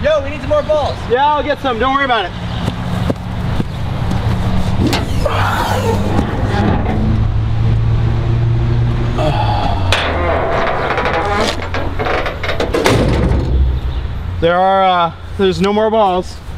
Yo, we need some more balls. Yeah, I'll get some. Don't worry about it. There's no more balls.